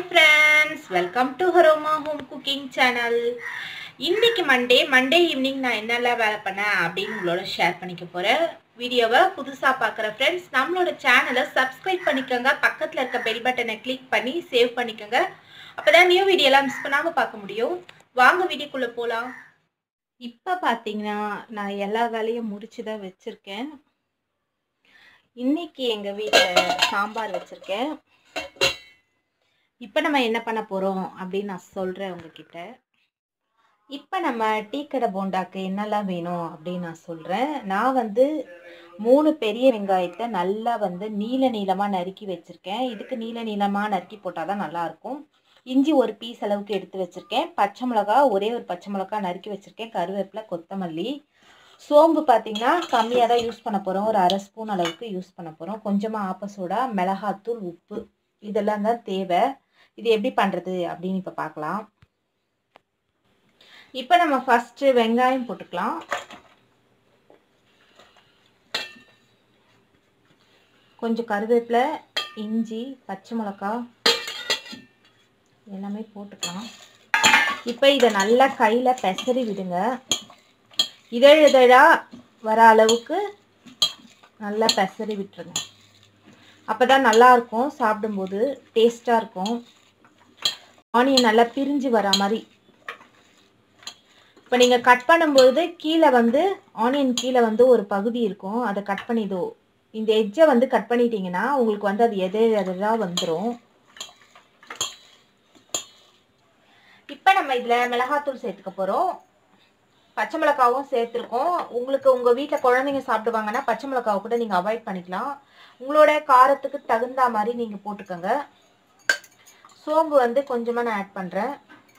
Hi friends, welcome to Haroma Home Cooking Channel. இன்னைக்கு Monday evening நான் என்னெல்லாம் வேலை பண்ணேன் அப்படின்னு உங்களோட ஷேர் பண்ணிக்க போறேன். வீடியோவை புதுசா பார்க்குற ஃப்ரெண்ட்ஸ் நம்மளோட சேனலை சப்ஸ்கிரைப் பண்ணிக்கோங்க, பக்கத்துல இருக்க பெல் பட்டனை கிளிக் பண்ணி சேவ் பண்ணிக்கோங்க. அப்பதான் நியூ வீடியோலாம் மிஸ் பண்ணாம பார்க்க முடியும். வாங்க வீடியோக்குள்ள போலாம். இப்போ பார்த்தீங்கன்னா நான் எல்லா வேலையும் முடிச்சு தான் வச்சிருக்கேன். இன்னைக்கு எங்க வீட்டில் சாம்பார் வச்சிருக்கேன். இப்போ நம்ம என்ன பண்ண போகிறோம் அப்படின்னு நான் சொல்கிறேன் உங்ககிட்ட. இப்போ நம்ம டீ கடை போண்டாக்கு என்னெல்லாம் வேணும் அப்படின்னு நான் சொல்கிறேன். நான் 3 பெரிய வெங்காயத்தை நல்லா நீல நீளமாக நறுக்கி வச்சுருக்கேன். இதுக்கு நீல நீளமாக நறுக்கி போட்டால் தான் நல்லாயிருக்கும். இஞ்சி ஒரு பீஸ் அளவுக்கு எடுத்து வச்சுருக்கேன். பச்சை மிளகா ஒரே ஒரு பச்சை மிளகா நறுக்கி வச்சுருக்கேன். கருவேப்பிலை, கொத்தமல்லி, சோம்பு பார்த்தீங்கன்னா கம்மியாக தான் யூஸ் பண்ண போகிறோம். ஒரு அரை ஸ்பூன் அளவுக்கு யூஸ் பண்ண போகிறோம். கொஞ்சமாக ஆப்பசோடா, மிளகாத்தூள், உப்பு இதெல்லாம் தான் தேவை. இது எப்படி பண்ணுறது அப்படின்னு இப்போ பார்க்கலாம். இப்போ நம்ம ஃபஸ்ட்டு வெங்காயம் போட்டுக்கலாம். கொஞ்சம் கருவேப்பிலை, இஞ்சி, பச்சை மிளகா எல்லாமே போட்டுக்கலாம். இப்போ இதை நல்லா கையில் பெசரி விடுங்க. இதழா வர அளவுக்கு நல்லா பெசரி விட்டுருங்க. அப்போ தான் நல்லாயிருக்கும், சாப்பிடும்போது டேஸ்ட்டாக இருக்கும். ஆனியன் நல்லா பிரிஞ்சு வர மாதிரி. இப்போ நீங்கள் கட் பண்ணும்போது கீழே ஆனியன் கீழே ஒரு பகுதி இருக்கும், அதை கட் பண்ணிதோ இந்த எட்ஜை கட் பண்ணிட்டீங்கன்னா உங்களுக்கு அது எதாக வந்துடும். இப்போ நம்ம இதில் மிளகாத்தூள் சேர்த்துக்க போகிறோம். பச்சை மிளகாவும் சேர்த்துருக்கோம். உங்களுக்கு உங்கள் வீட்டில் குழந்தைங்க சாப்பிடுவாங்கன்னா பச்சை மிளகாவை கூட நீங்கள் அவாய்ட் பண்ணிக்கலாம். உங்களோட காரத்துக்கு தகுந்த மாதிரி நீங்கள் போட்டுக்கோங்க. சோம்பு கொஞ்சமாக நான் ஆட் பண்ணுறேன்.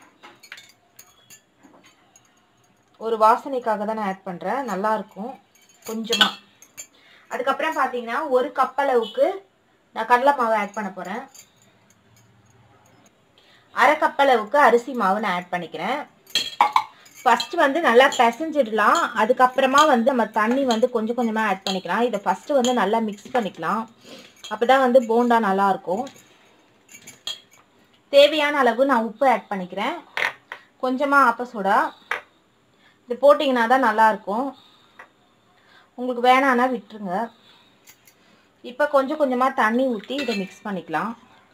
ஒரு வாசனைக்காக தான் நான் ஆட் பண்ணுறேன், நல்லாயிருக்கும் கொஞ்சமாக. அதுக்கப்புறம் பார்த்தீங்கன்னா ஒரு கப் அளவுக்கு நான் கடலை மாவு ஆட் பண்ண போகிறேன். அரை கப் அளவுக்கு அரிசி மாவு நான் ஆட் பண்ணிக்கிறேன். ஃபஸ்ட்டு நல்லா பிசைஞ்சிடலாம். அதுக்கப்புறமா நம்ம தண்ணி கொஞ்சம் கொஞ்சமாக ஆட் பண்ணிக்கலாம். இதை ஃபஸ்ட்டு நல்லா மிக்ஸ் பண்ணிக்கலாம். அப்போ தான் போண்டா நல்லாயிருக்கும். தேவையான அளவு நான் உப்பு ஆட் பண்ணிக்கிறேன். கொஞ்சமாக ஆப்பசோடா இது போட்டிங்கன்னா தான் நல்லாயிருக்கும். உங்களுக்கு வேணான்னா விட்டுருங்க. இப்போ கொஞ்சம் கொஞ்சமாக தண்ணி ஊற்றி இதை மிக்ஸ் பண்ணிக்கலாம்.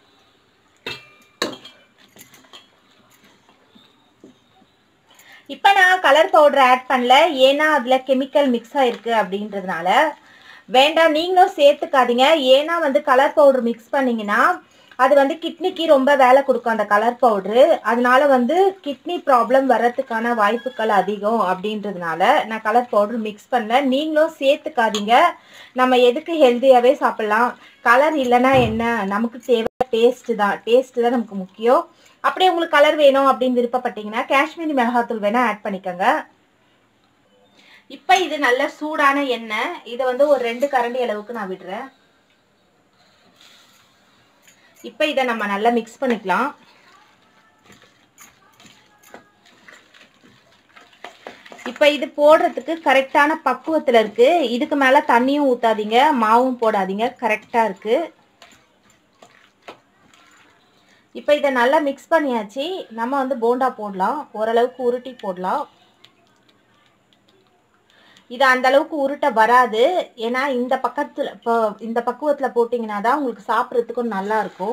இப்போ நான் கலர் பவுடர் ஆட் பண்ணல, ஏன்னா அதில் கெமிக்கல் மிக்ஸ் ஆகிருக்கு அப்படின்றதுனால. வேண்டாம், நீங்களும் சேர்த்துக்காதீங்க. ஏன்னா கலர் பவுடர் மிக்ஸ் பண்ணிங்கன்னா அது கிட்னிக்கு ரொம்ப வேலை கொடுக்கும் அந்த கலர் பவுட்ரு. அதனால கிட்னி ப்ராப்ளம் வர்றதுக்கான வாய்ப்புகள் அதிகம் அப்படின்றதுனால நான் கலர் பவுடர் மிக்ஸ் பண்ணல. நீங்களும் சேர்த்துக்காதீங்க. நம்ம எதுக்கு ஹெல்த்தியாகவே சாப்பிட்லாம். கலர் இல்லைன்னா என்ன, நமக்கு தேவை டேஸ்ட்டு தான் நமக்கு முக்கியம். அப்படியே உங்களுக்கு கலர் வேணும் அப்படின்னு விருப்பப்பட்டீங்கன்னா காஷ்மீரி மிளகாத்தூள் வேணால் ஆட் பண்ணிக்கோங்க. இப்போ இது நல்ல சூடான எண்ணெய். இதை ஒரு 2 கரண்டி அளவுக்கு நான் விடுறேன். இப்போ இதை நம்ம நல்லா மிக்ஸ் பண்ணிக்கலாம். இப்போ இது போடுறதுக்கு கரெக்டான பக்குவத்தில் இருக்குது. இதுக்கு மேலே தண்ணியும் ஊற்றாதீங்க, மாவும் போடாதீங்க, கரெக்டாக இருக்குது. இப்போ இதை நல்லா மிக்ஸ் பண்ணியாச்சு. நம்ம போண்டா போடலாம். ஓரளவுக்கு உருட்டி போடலாம். இது அந்த அளவுக்கு உருட்ட வராது, ஏன்னா இந்த பக்குவத்தில் போட்டிங்கன்னா தான் உங்களுக்கு சாப்பிட்றதுக்கும் நல்லா இருக்கும்.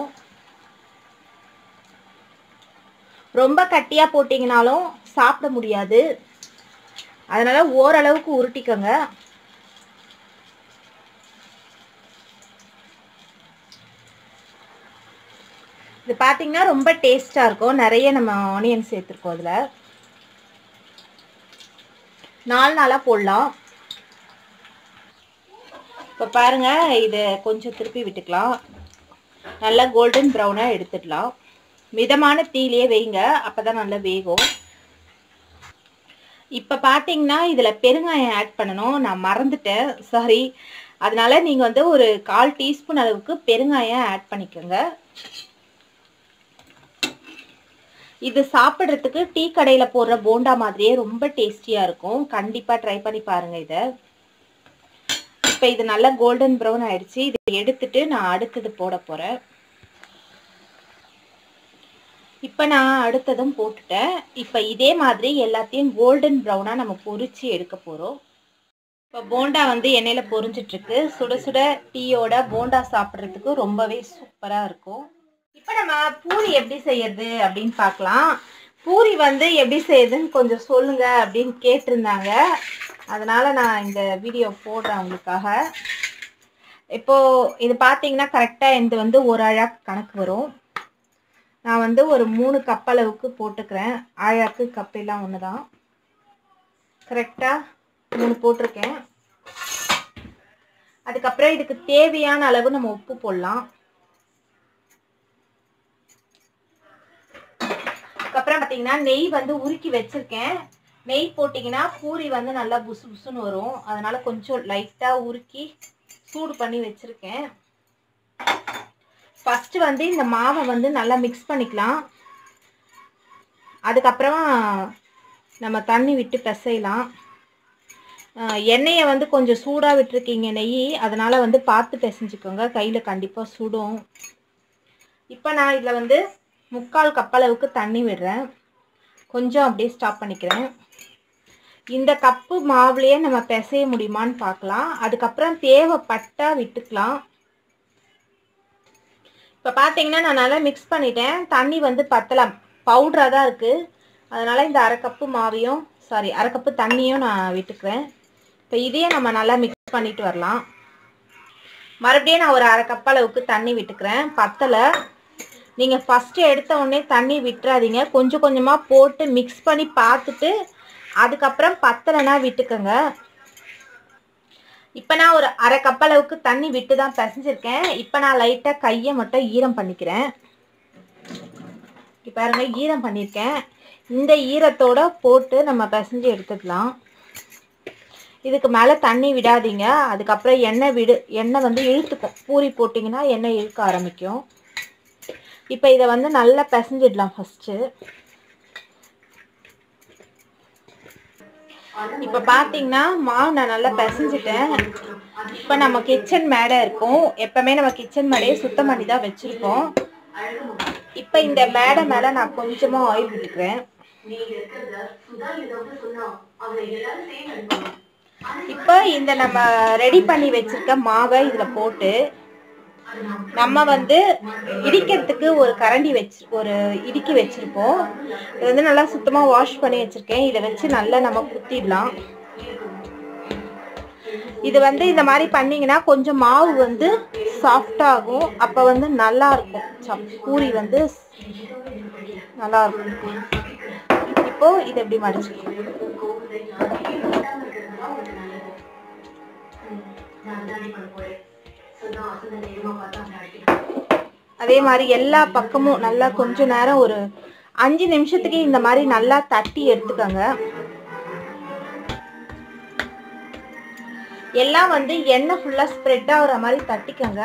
ரொம்ப கட்டியாக போட்டிங்கனாலும் சாப்பிட முடியாது. அதனால ஓரளவுக்கு உருட்டிக்கோங்க. இது பார்த்தீங்கன்னா ரொம்ப டேஸ்ட்டாக இருக்கும். நிறைய நம்ம ஆனியன் சேர்த்துருக்கோம். அதில் 4 நாளாக போடலாம். இப்போ பாருங்கள், இதை கொஞ்சம் திருப்பி விட்டுக்கலாம். நல்லா கோல்டன் ப்ரௌனாக எடுத்துடலாம். மிதமான தீயிலே வைங்க, அப்போ தான் நல்லா வேகும். இப்போ பார்த்தீங்கன்னா இதில் பெருங்காயம் ஆட் பண்ணணும், நான் மறந்துட்டேன், சாரி. அதனால நீங்கள் ஒரு 1/4 டீஸ்பூன் அளவுக்கு பெருங்காயம் ஆட் பண்ணிக்கோங்க. இது சாப்பிட்றதுக்கு டீ கடையில் போடுற போண்டா மாதிரியே ரொம்ப டேஸ்டியாக இருக்கும். கண்டிப்பாக ட்ரை பண்ணி பாருங்கள் இதை. இப்போ இது நல்லா கோல்டன் ப்ரௌன் ஆயிடுச்சு. இதை எடுத்துட்டு நான் அடுத்தது போட போகிறேன். இப்போ நான் அடுத்ததும் போட்டுட்டேன். இப்போ இதே மாதிரி எல்லாத்தையும் கோல்டன் ப்ரௌனாக நம்ம பொரிச்சு எடுக்க போகிறோம். இப்போ போண்டா வந்து எண்ணெயில் பொரிஞ்சிட்ருக்கு. சுட சுட டீயோட போண்டா சாப்பிட்றதுக்கு ரொம்பவே சூப்பராக இருக்கும். இப்போ நம்ம பூரி எப்படி செய்யறது அப்படின்னு பார்க்கலாம். பூரி வந்து எப்படி செய்யுதுன்னு கொஞ்சம் சொல்லுங்க அப்படின்னு கேட்டிருந்தாங்க. அதனால நான் இந்த வீடியோ போடுறேன் உங்களுக்காக. இப்போ இது பார்த்தீங்கன்னா கரெக்டாக இது வந்து ஒரு அழாக்கு கணக்கு வரும். நான் வந்து ஒரு 3 கப் அளவுக்கு போட்டுக்கிறேன். அழாக்கு கப் எல்லாம் ஒன்று தான். கரெக்டாக 3 போட்டிருக்கேன். அதுக்கப்புறம் இதுக்கு தேவையான அளவு நம்ம உப்பு போடலாம். அதுக்கப்புறம் பார்த்தீங்கன்னா நெய் வந்து உருக்கி வச்சிருக்கேன். நெய் போட்டிங்கன்னா பூரி வந்து நல்லா புசு புசுன்னு வரும். அதனால கொஞ்சம் லைட்டாக உருக்கி சூடு பண்ணி வச்சிருக்கேன். ஃபர்ஸ்ட் வந்து இந்த மாவை வந்து நல்லா மிக்ஸ் பண்ணிக்கலாம். அதுக்கப்புறமா நம்ம தண்ணி விட்டு பிசையலாம். எண்ணெயை வந்து கொஞ்சம் சூடாக விட்டுருக்கீங்க நெய், அதனால் வந்து பார்த்து பிசைஞ்சுக்கோங்க, கையில் கண்டிப்பாக சுடும். இப்போ நான் இதில் வந்து 3/4 கப் அளவுக்கு தண்ணி விடுறேன். கொஞ்சம் அப்படியே ஸ்டாப் பண்ணிக்கிறேன். இந்த கப்பு மாவுலேயே நம்ம பிசைய முடியுமான்னு பார்க்கலாம். அதுக்கப்புறம் தேவைப்பட்டா விட்டுக்கலாம். இப்போ பார்த்தீங்கன்னா நான் நல்லா மிக்ஸ் பண்ணிட்டேன். தண்ணி வந்து பத்தலாம், பவுடராக தான் இருக்குது. அதனால் இந்த அரை கப்பு தண்ணியும் நான் விட்டுக்கிறேன். இப்போ இதையே நம்ம நல்லா மிக்ஸ் பண்ணிட்டு வரலாம். மறுபடியும் நான் ஒரு அரை கப் அளவுக்கு தண்ணி விட்டுக்கிறேன். பத்தலை. நீங்கள் ஃபஸ்ட்டு எடுத்த உடனே தண்ணி விட்டுறாதீங்க. கொஞ்சம் கொஞ்சமாக போட்டு மிக்ஸ் பண்ணி பார்த்துட்டு அதுக்கப்புறம் பத்தலைன்னா விட்டுக்கோங்க. இப்போ நான் ஒரு அரை கப் அளவுக்கு தண்ணி விட்டு தான் பிசைஞ்சிருக்கேன். இப்போ நான் லைட்டாக கையை மட்டும் ஈரம் பண்ணிக்கிறேன். இப்போ பாருங்க ஈரம் பண்ணியிருக்கேன். இந்த ஈரத்தோடு போட்டு நம்ம பிசைஞ்சு எடுத்துக்கலாம். இதுக்கு மேலே தண்ணி விடாதீங்க. அதுக்கப்புறம் எண்ணெய் வந்து இழுத்துக்கும். பூரி போட்டிங்கன்னா எண்ணெய் இழுக்க ஆரம்பிக்கும். இப்போ இதை வந்து நல்லா பிசைஞ்சிடலாம் ஃபஸ்ட்டு. இப்போ பார்த்தீங்கன்னா மாவு நான் நல்லா பிசைஞ்சிட்டேன். இப்போ நம்ம கிச்சன் மேடை இருக்கும். எப்பவுமே நம்ம கிச்சன் மேடையை சுத்தம் பண்ணி தான் வச்சுருக்கோம். இப்போ இந்த மேடை மேலே நான் கொஞ்சமாக ஆயில் விட்டுக்கிறேன். இப்போ இந்த நம்ம ரெடி பண்ணி வச்சிருக்க மாவை இதில் போட்டு நம்ம வந்து இடிக்கிறதுக்கு ஒரு கரண்டி இடுக்கி வச்சிருப்போம். இது வந்து நல்லா சுத்தமாக வாஷ் பண்ணி வச்சிருக்கேன். இதை வச்சு நல்லா நம்ம குத்திடலாம். இது வந்து இந்த மாதிரி பண்ணிங்கன்னா கொஞ்சம் மாவு வந்து சாஃப்டாகும். அப்போ வந்து நல்லா இருக்கும். பூரி வந்து நல்லா இருக்கும். இப்போ இது எப்படி மடிச்சுக்கலாம். அதே மாதிரி எல்லா பக்கமும் நல்லா கொஞ்ச நேரம் ஒரு 5 நிமிஷத்துக்கு இந்த மாதிரி நல்லா தட்டி எடுத்துக்கோங்க. எல்லாம் வந்து எண்ணெய் ஃபுல்லா ஸ்ப்ரெட் ஆகுற மாதிரி தட்டிக்கோங்க.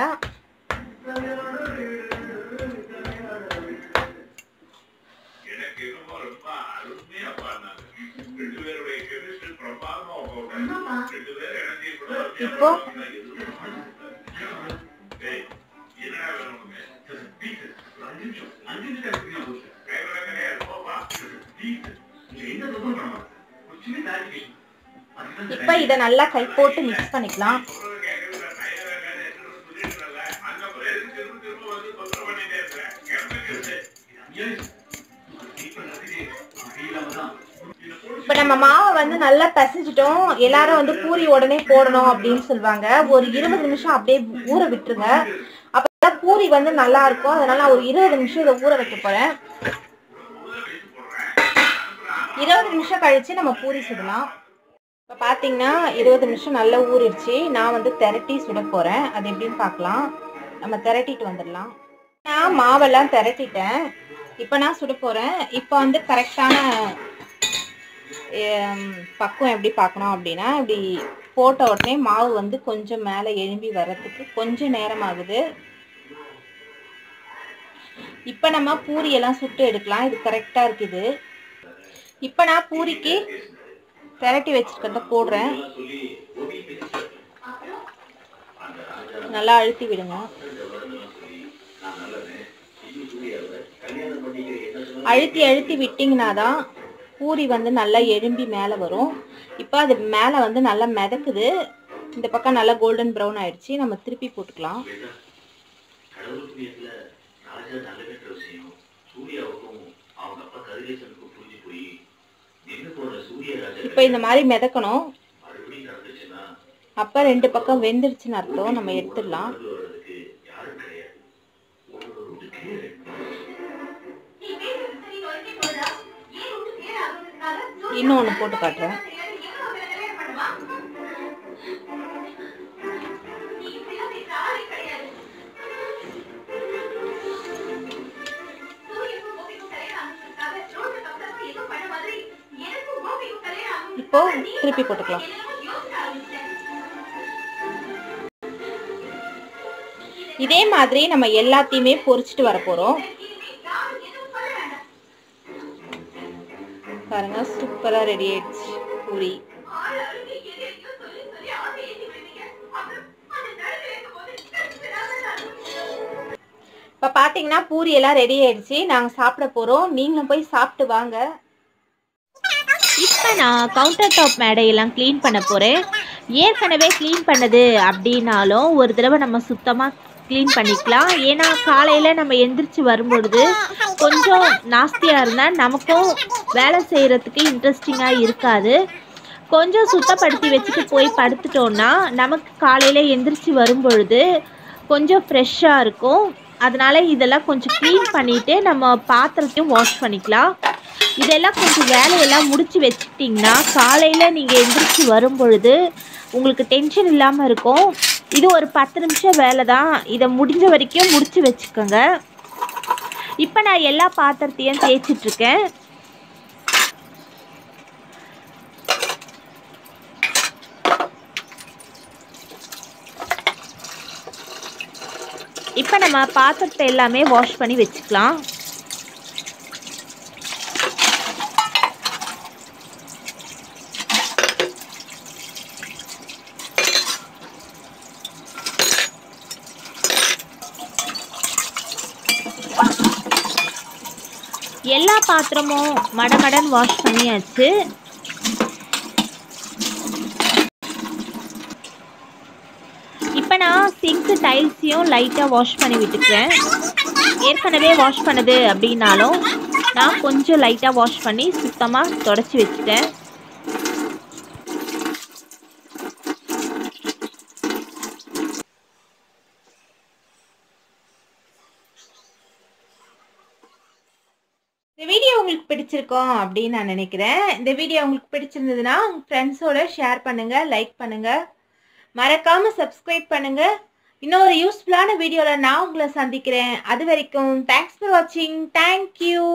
இப்போ இப்போ இதை நல்லா கை போட்டு மிக்ஸ் பண்ணிக்கலாம். இப்போ நம்ம மாவை வந்து நல்லா பிசைஞ்சிட்டோம். எல்லாரும் வந்து பூரி உடனே போடணும் அப்படின்னு சொல்லுவாங்க. ஒரு 20 நிமிஷம் அப்படியே ஊற விட்டுருங்க. அப்பதான் பூரி வந்து நல்லா இருக்கும். அதனால நான் ஒரு 20 நிமிஷம் இதை ஊற வைக்க போறேன். 20 நிமிஷம் கழிச்சு நம்ம பூரி சுடலாம். இப்போ பார்த்தீங்கன்னா 20 நிமிஷம் நல்லா ஊறிடுச்சு. நான் வந்து திரட்டி சுட போறேன். அது எப்படின்னு பார்க்கலாம். நம்ம திரட்டிட்டு வந்துடலாம். நான் மாவெல்லாம் திரட்டிட்டேன். இப்போ நான் சுட போறேன். இப்போ வந்து கரெக்டான பக்குவம் எப்படி பார்க்கணும் அப்படின்னா, இப்படி போட்ட உடனே மாவு வந்து கொஞ்சம் மேலே எழும்பி வர்றதுக்கு கொஞ்சம் நேரம் ஆகுது. இப்போ நம்ம பூரியெல்லாம் சுட்டு எடுக்கலாம். இது கரெக்டாக இருக்குது. இப்போ நான் பூரிக்கு திரட்டி வச்சிருக்கிறத போடுறேன். நல்லா அழுத்தி விடுங்க. அழுத்தி அழுத்தி விட்டிங்கன்னா தான் பூரி வந்து நல்லா எழும்பி மேலே வரும். இப்போ அது மேலே வந்து நல்லா மிதக்குது. இந்த பக்கம் நல்லா கோல்டன் ப்ரௌன் ஆயிடுச்சு. நம்ம திருப்பி போட்டுக்கலாம். இப்போ இந்த மாதிரி மிதக்கணும். அப்போ 2 பக்கம் வெந்துருச்சுன்னு அர்த்தம். நம்ம எடுத்துடலாம். இன்னொன்று போட்டு காட்டுறேன். இப்போ திருப்பி போட்டுக்கலாம். இதே மாதிரி நம்ம எல்லாத்தையுமே பொரிச்சிட்டு வர போறோம். பாருங்க, சூப்பரா ரெடி ஆயிடுச்சு பூரி. இப்ப பாத்தீங்கன்னா பூரி எல்லாம் ரெடி ஆயிடுச்சு. நாங்க சாப்பிட போறோம். நீங்களும் போய் சாப்பிட்டு வாங்க. இப்போ நான் கவுண்டர் டாப் மேடையெல்லாம் க்ளீன் பண்ண போகிறேன். ஏற்கனவே க்ளீன் பண்ணது அப்படின்னாலும் ஒரு தடவை நம்ம சுத்தமாக க்ளீன் பண்ணிக்கலாம். ஏன்னா காலையில் நம்ம எந்திரிச்சு வரும்பொழுது கொஞ்சம் நாஸ்தியாக இருந்தால் நமக்கும் வேலை செய்கிறதுக்கு இன்ட்ரெஸ்டிங்காக இருக்காது. கொஞ்சம் சுத்தப்படுத்தி வச்சுட்டு போய் படுத்துட்டோன்னா நமக்கு காலையில் எந்திரிச்சு வரும்பொழுது கொஞ்சம் ஃப்ரெஷ்ஷாக இருக்கும். அதனால் இதெல்லாம் கொஞ்சம் க்ளீன் பண்ணிவிட்டு நம்ம பாத்திரத்தையும் வாஷ் பண்ணிக்கலாம். இதெல்லாம் கொஞ்சம் வேலையெல்லாம் முடிச்சு வச்சுக்கிட்டிங்கன்னா காலையில் நீங்கள் எந்திரிச்சு வரும் பொழுது உங்களுக்கு டென்ஷன் இல்லாமல் இருக்கும். இது ஒரு 10 நிமிஷம் வேலை தான். இதை முடிஞ்ச வரைக்கும் முடிச்சு வச்சுக்கோங்க. இப்போ நான் எல்லா பாத்திரத்தையும் தேய்ச்சிட்ருக்கேன். இப்போ நம்ம பாத்திரத்தை எல்லாமே வாஷ் பண்ணி வச்சுக்கலாம். எல்லா பாத்திரமும் மடமடன் வாஷ் பண்ணியாச்சு. இப்போ நான் சிங்க் டைல்ஸையும் லைட்டாக வாஷ் பண்ணி விட்டுக்கிறேன். ஏற்கனவே வாஷ் பண்ணது அப்படின்னாலும் நான் கொஞ்சம் லைட்டாக வாஷ் பண்ணி சுத்தமாக தொடச்சி வச்சுட்டேன். இந்த வீடியோ உங்களுக்கு பிடிச்சிருக்கோம் அப்படின்னு நான் நினைக்கிறேன். இந்த வீடியோ உங்களுக்கு பிடிச்சிருந்ததுன்னா உங்கள் ஃப்ரெண்ட்ஸோட ஷேர் பண்ணுங்கள், லைக் பண்ணுங்கள், மறக்காமல் சப்ஸ்கிரைப் பண்ணுங்கள். இன்னொரு யூஸ்ஃபுல்லான வீடியோவில் நான் உங்களை சந்திக்கிறேன். அது வரைக்கும் தேங்க்ஸ் ஃபார் வாட்சிங். தேங்க்யூ.